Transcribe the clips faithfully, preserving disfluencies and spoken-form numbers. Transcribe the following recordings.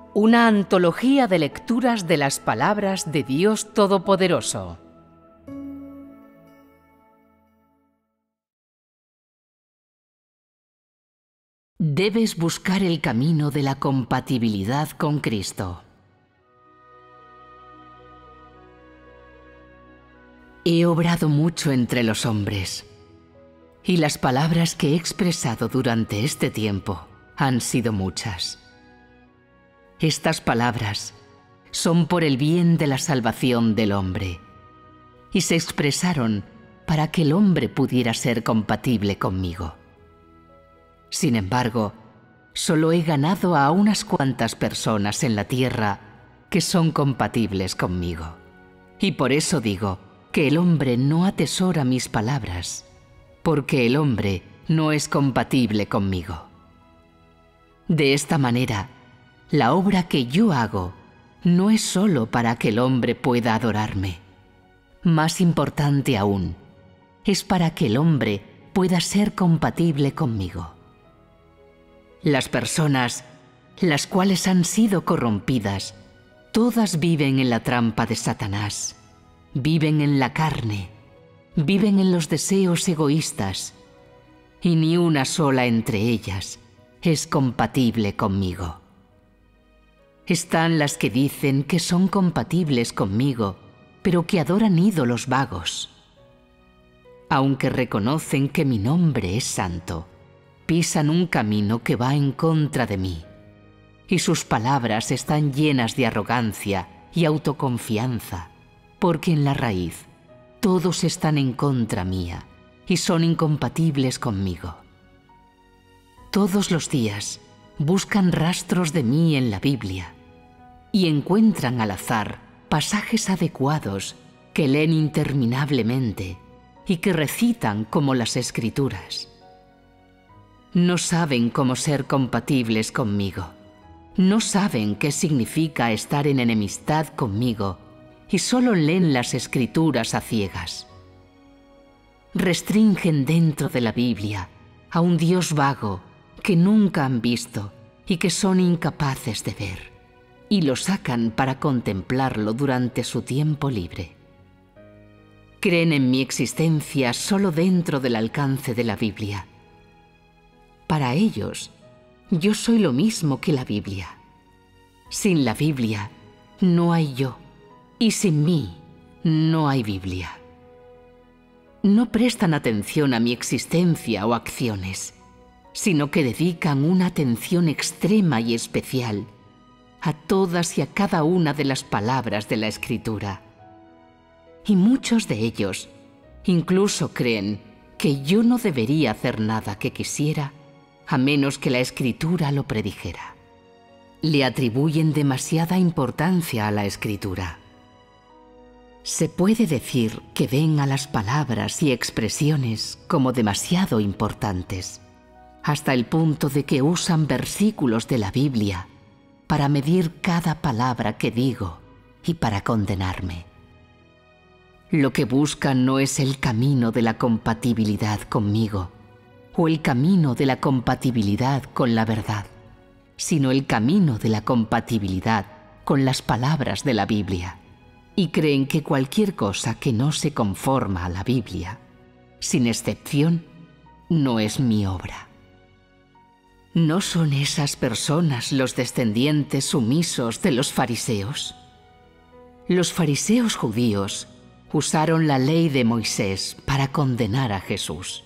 Una antología de lecturas de las palabras de Dios Todopoderoso. Debes buscar el camino de la compatibilidad con Cristo. He obrado mucho entre los hombres, y las palabras que he expresado durante este tiempo han sido muchas. Estas palabras son por el bien de la salvación del hombre, y se expresaron para que el hombre pudiera ser compatible conmigo. Sin embargo, solo he ganado a unas cuantas personas en la tierra que son compatibles conmigo. Y por eso digo que el hombre no atesora mis palabras, porque el hombre no es compatible conmigo. De esta manera, la obra que yo hago no es solo para que el hombre pueda adorarme. Más importante aún, es para que el hombre pueda ser compatible conmigo. Las personas, las cuales han sido corrompidas, todas viven en la trampa de Satanás, viven en la carne, viven en los deseos egoístas, y ni una sola entre ellas es compatible conmigo. Están las que dicen que son compatibles conmigo, pero que adoran ídolos vagos. Aunque reconocen que mi nombre es santo, pisan un camino que va en contra de mí, y sus palabras están llenas de arrogancia y autoconfianza, porque en la raíz todos están en contra mía y son incompatibles conmigo. Todos los días buscan rastros de mí en la Biblia y encuentran al azar pasajes adecuados que leen interminablemente y que recitan como las Escrituras. No saben cómo ser compatibles conmigo. No saben qué significa estar en enemistad conmigo y solo leen las Escrituras a ciegas. Restringen dentro de la Biblia a un Dios vago que nunca han visto y que son incapaces de ver, y lo sacan para contemplarlo durante su tiempo libre. Creen en mi existencia solo dentro del alcance de la Biblia. Para ellos, yo soy lo mismo que la Biblia. Sin la Biblia no hay yo, y sin mí no hay Biblia. No prestan atención a mi existencia o acciones, sino que dedican una atención extrema y especial a todas y a cada una de las palabras de la Escritura. Y muchos de ellos incluso creen que yo no debería hacer nada que quisiera a menos que la Escritura lo predijera. Le atribuyen demasiada importancia a la Escritura. Se puede decir que ven a las palabras y expresiones como demasiado importantes, hasta el punto de que usan versículos de la Biblia para medir cada palabra que digo y para condenarme. Lo que buscan no es el camino de la compatibilidad conmigo, o el camino de la compatibilidad con la verdad, sino el camino de la compatibilidad con las palabras de la Biblia, y creen que cualquier cosa que no se conforma a la Biblia, sin excepción, no es mi obra. ¿No son esas personas los descendientes sumisos de los fariseos? Los fariseos judíos usaron la ley de Moisés para condenar a Jesús.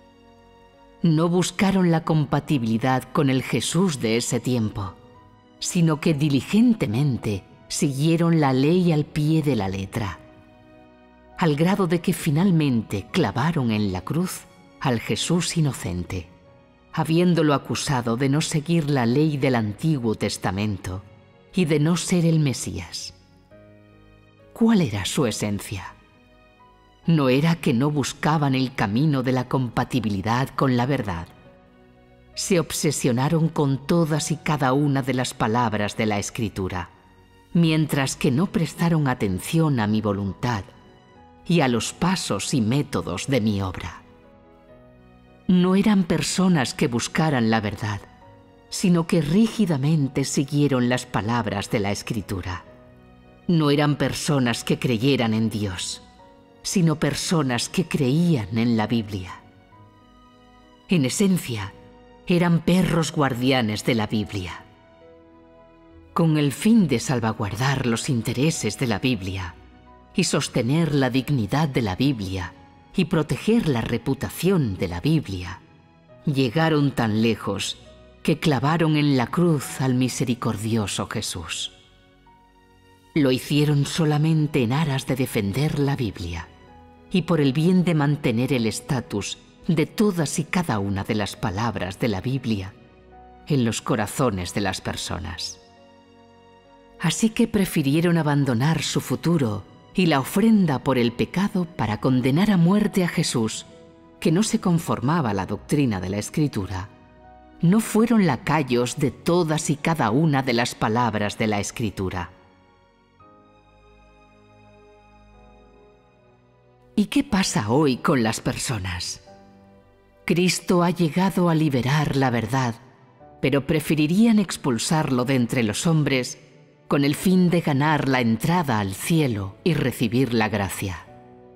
No buscaron la compatibilidad con el Jesús de ese tiempo, sino que diligentemente siguieron la ley al pie de la letra, al grado de que finalmente clavaron en la cruz al Jesús inocente, habiéndolo acusado de no seguir la ley del Antiguo Testamento y de no ser el Mesías. ¿Cuál era su esencia? ¿No era que no buscaban el camino de la compatibilidad con la verdad? Se obsesionaron con todas y cada una de las palabras de la Escritura, mientras que no prestaron atención a mi voluntad y a los pasos y métodos de mi obra. No eran personas que buscaran la verdad, sino que rígidamente siguieron las palabras de la Escritura. No eran personas que creyeran en Dios, sino personas que creían en la Biblia. En esencia, eran perros guardianes de la Biblia. Con el fin de salvaguardar los intereses de la Biblia y sostener la dignidad de la Biblia y proteger la reputación de la Biblia, llegaron tan lejos que clavaron en la cruz al misericordioso Jesús. Lo hicieron solamente en aras de defender la Biblia y por el bien de mantener el estatus de todas y cada una de las palabras de la Biblia en los corazones de las personas. Así que prefirieron abandonar su futuro y la ofrenda por el pecado para condenar a muerte a Jesús, que no se conformaba a la doctrina de la Escritura. No fueron lacayos de todas y cada una de las palabras de la Escritura. ¿Y qué pasa hoy con las personas? Cristo ha llegado a liberar la verdad, pero preferirían expulsarlo de entre los hombres con el fin de ganar la entrada al cielo y recibir la gracia.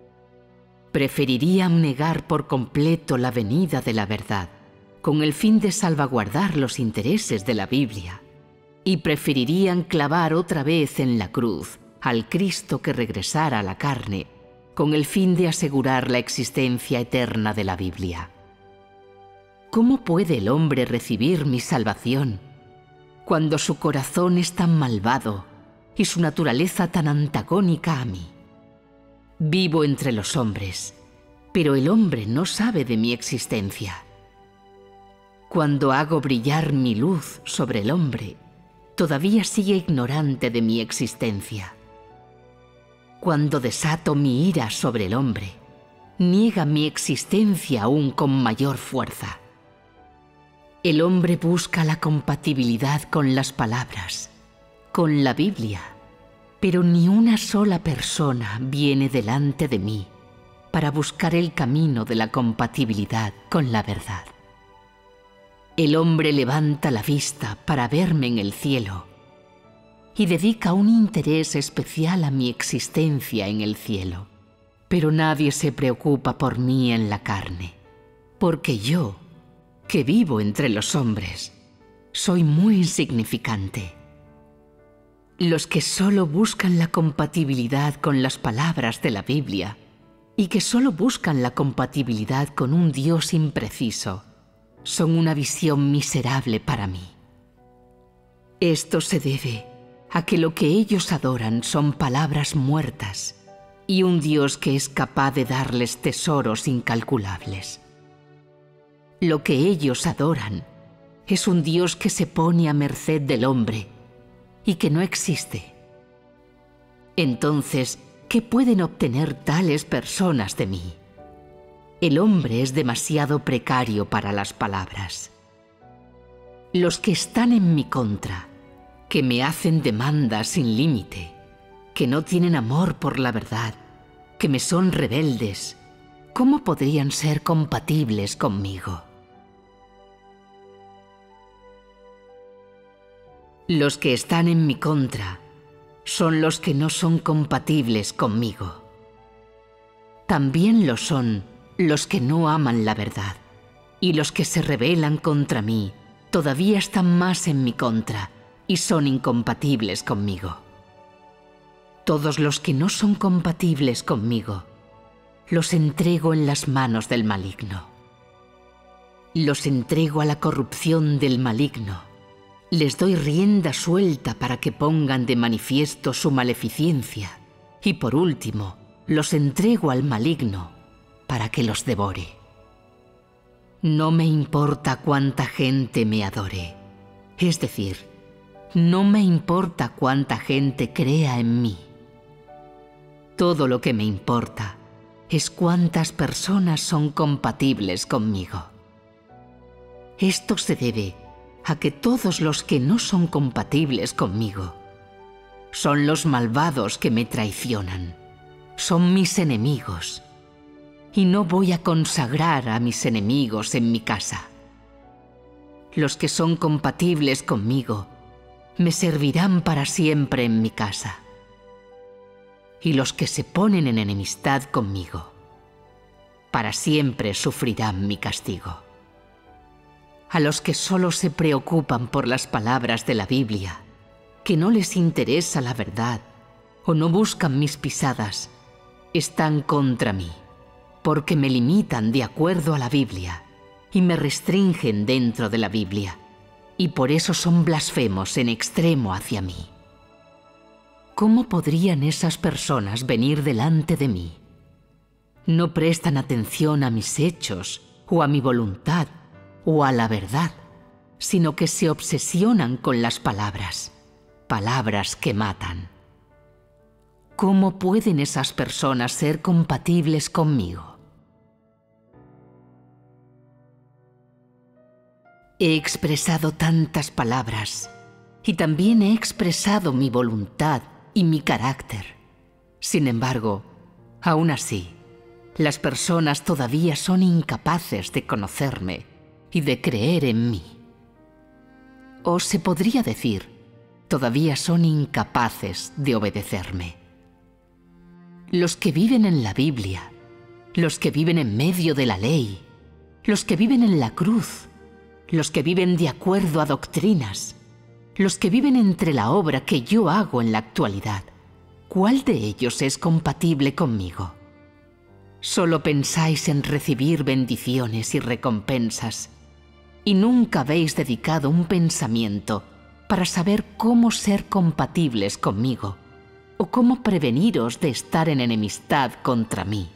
Preferirían negar por completo la venida de la verdad, con el fin de salvaguardar los intereses de la Biblia, y preferirían clavar otra vez en la cruz al Cristo que regresara a la carne, con el fin de asegurar la existencia eterna de la Biblia. ¿Cómo puede el hombre recibir mi salvación cuando su corazón es tan malvado y su naturaleza tan antagónica a mí? Vivo entre los hombres, pero el hombre no sabe de mi existencia. Cuando hago brillar mi luz sobre el hombre, todavía sigue ignorante de mi existencia. Cuando desato mi ira sobre el hombre, niega mi existencia aún con mayor fuerza. El hombre busca la compatibilidad con las palabras, con la Biblia, pero ni una sola persona viene delante de mí para buscar el camino de la compatibilidad con la verdad. El hombre levanta la vista para verme en el cielo y dedica un interés especial a mi existencia en el cielo. Pero nadie se preocupa por mí en la carne, porque yo, que vivo entre los hombres, soy muy insignificante. Los que solo buscan la compatibilidad con las palabras de la Biblia y que solo buscan la compatibilidad con un Dios impreciso, son una visión miserable para mí. Esto se debe a que lo que ellos adoran son palabras muertas y un Dios que es capaz de darles tesoros incalculables. Lo que ellos adoran es un Dios que se pone a merced del hombre y que no existe. Entonces, ¿qué pueden obtener tales personas de mí? El hombre es demasiado precario para las palabras. Los que están en mi contra, que me hacen demandas sin límite, que no tienen amor por la verdad, que me son rebeldes, ¿cómo podrían ser compatibles conmigo? Los que están en mi contra son los que no son compatibles conmigo. También lo son los que no aman la verdad, y los que se rebelan contra mí todavía están más en mi contra y son incompatibles conmigo. Todos los que no son compatibles conmigo, los entrego en las manos del maligno. Los entrego a la corrupción del maligno. Les doy rienda suelta para que pongan de manifiesto su maleficencia. Y por último, los entrego al maligno para que los devore. No me importa cuánta gente me adore. Es decir, no me importa cuánta gente crea en mí. Todo lo que me importa es cuántas personas son compatibles conmigo. Esto se debe a que todos los que no son compatibles conmigo son los malvados que me traicionan, son mis enemigos, y no voy a consagrar a mis enemigos en mi casa. Los que son compatibles conmigo me servirán para siempre en mi casa. Y los que se ponen en enemistad conmigo, para siempre sufrirán mi castigo. A los que solo se preocupan por las palabras de la Biblia, que no les interesa la verdad o no buscan mis pisadas, están contra mí, porque me limitan de acuerdo a la Biblia y me restringen dentro de la Biblia, y por eso son blasfemos en extremo hacia mí. ¿Cómo podrían esas personas venir delante de mí? No prestan atención a mis hechos o a mi voluntad o a la verdad, sino que se obsesionan con las palabras, palabras que matan. ¿Cómo pueden esas personas ser compatibles conmigo? He expresado tantas palabras y también he expresado mi voluntad y mi carácter. Sin embargo, aún así, las personas todavía son incapaces de conocerme y de creer en mí. O se podría decir, todavía son incapaces de obedecerme. Los que viven en la Biblia, los que viven en medio de la ley, los que viven en la cruz, los que viven de acuerdo a doctrinas, los que viven entre la obra que yo hago en la actualidad, ¿cuál de ellos es compatible conmigo? Solo pensáis en recibir bendiciones y recompensas, y nunca habéis dedicado un pensamiento para saber cómo ser compatibles conmigo, o cómo preveniros de estar en enemistad contra mí.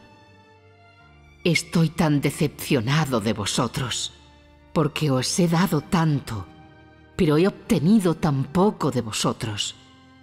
Estoy tan decepcionado de vosotros, porque os he dado tanto, pero he obtenido tan poco de vosotros.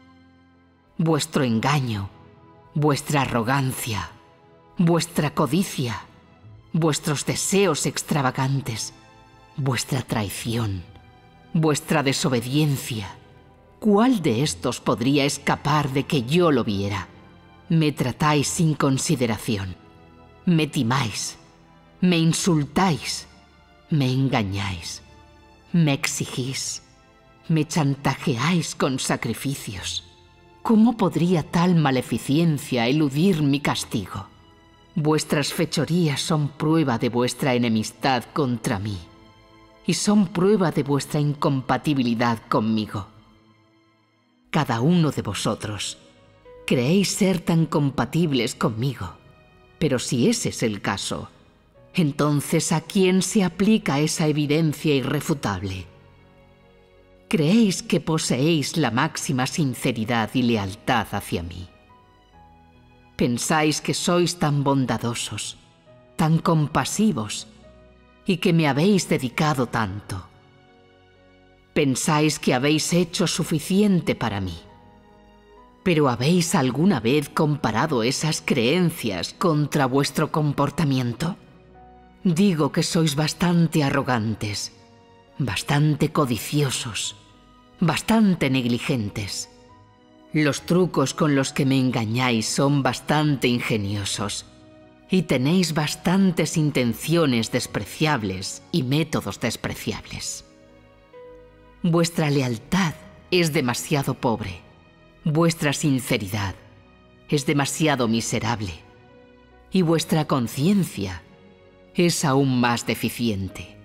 Vuestro engaño, vuestra arrogancia, vuestra codicia, vuestros deseos extravagantes, vuestra traición, vuestra desobediencia, ¿cuál de estos podría escapar de que yo lo viera? Me tratáis sin consideración, me timáis, me insultáis, me engañáis, me exigís, me chantajeáis con sacrificios. ¿Cómo podría tal maleficencia eludir mi castigo? Vuestras fechorías son prueba de vuestra enemistad contra mí, y son prueba de vuestra incompatibilidad conmigo. Cada uno de vosotros creéis ser tan compatibles conmigo, pero si ese es el caso, entonces ¿a quién se aplica esa evidencia irrefutable? Creéis que poseéis la máxima sinceridad y lealtad hacia mí. Pensáis que sois tan bondadosos, tan compasivos, y que me habéis dedicado tanto. Pensáis que habéis hecho suficiente para mí. ¿Pero habéis alguna vez comparado esas creencias contra vuestro comportamiento? Digo que sois bastante arrogantes, bastante codiciosos, bastante negligentes. Los trucos con los que me engañáis son bastante ingeniosos y tenéis bastantes intenciones despreciables y métodos despreciables. Vuestra lealtad es demasiado pobre, vuestra sinceridad es demasiado miserable y vuestra conciencia es aún más deficiente.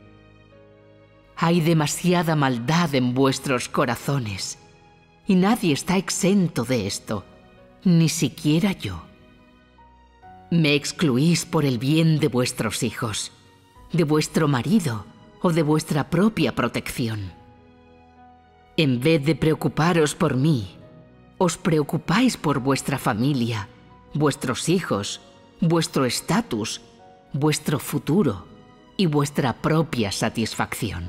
Hay demasiada maldad en vuestros corazones y nadie está exento de esto, ni siquiera yo. Me excluís por el bien de vuestros hijos, de vuestro marido o de vuestra propia protección. En vez de preocuparos por mí, os preocupáis por vuestra familia, vuestros hijos, vuestro estatus, vuestro futuro y vuestra propia satisfacción.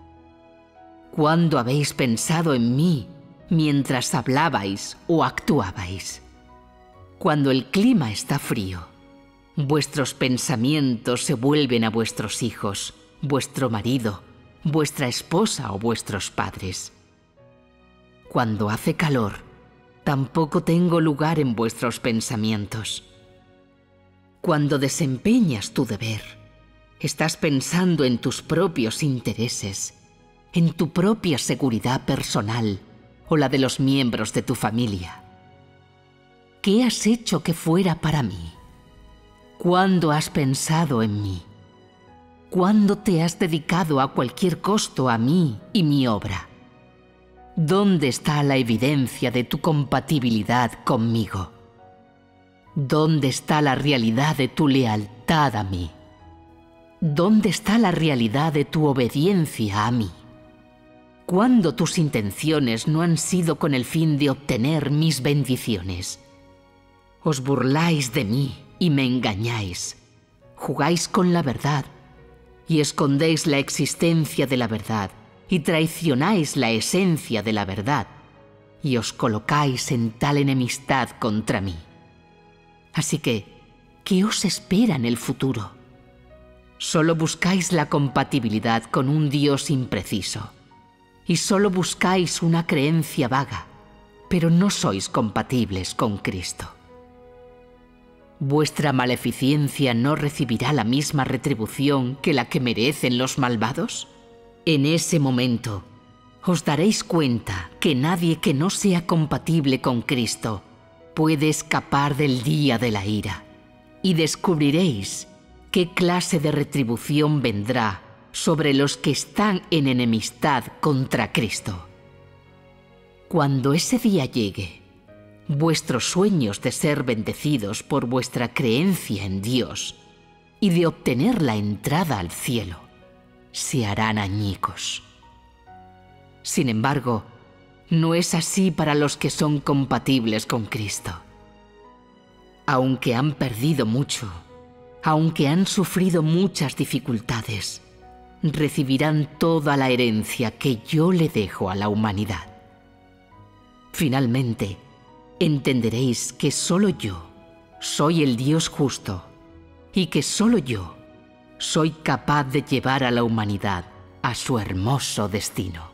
¿Cuándo habéis pensado en mí mientras hablabais o actuabais? Cuando el clima está frío, vuestros pensamientos se vuelven a vuestros hijos, vuestro marido, vuestra esposa o vuestros padres. Cuando hace calor, tampoco tengo lugar en vuestros pensamientos. Cuando desempeñas tu deber, estás pensando en tus propios intereses en tu propia seguridad personal o la de los miembros de tu familia. ¿Qué has hecho que fuera para mí? ¿Cuándo has pensado en mí? ¿Cuándo te has dedicado a cualquier costo a mí y mi obra? ¿Dónde está la evidencia de tu compatibilidad conmigo? ¿Dónde está la realidad de tu lealtad a mí? ¿Dónde está la realidad de tu obediencia a mí? ¿Cuándo tus intenciones no han sido con el fin de obtener mis bendiciones? Os burláis de mí y me engañáis. Jugáis con la verdad y escondéis la existencia de la verdad y traicionáis la esencia de la verdad y os colocáis en tal enemistad contra mí. Así que, ¿qué os espera en el futuro? Solo buscáis la compatibilidad con un Dios impreciso y solo buscáis una creencia vaga, pero no sois compatibles con Cristo. ¿Vuestra maleficencia no recibirá la misma retribución que la que merecen los malvados? En ese momento os daréis cuenta que nadie que no sea compatible con Cristo puede escapar del día de la ira, y descubriréis qué clase de retribución vendrá sobre los que están en enemistad contra Cristo. Cuando ese día llegue, vuestros sueños de ser bendecidos por vuestra creencia en Dios y de obtener la entrada al cielo se harán añicos. Sin embargo, no es así para los que son compatibles con Cristo. Aunque han perdido mucho, aunque han sufrido muchas dificultades, recibirán toda la herencia que yo le dejo a la humanidad. Finalmente, entenderéis que solo yo soy el Dios justo y que solo yo soy capaz de llevar a la humanidad a su hermoso destino.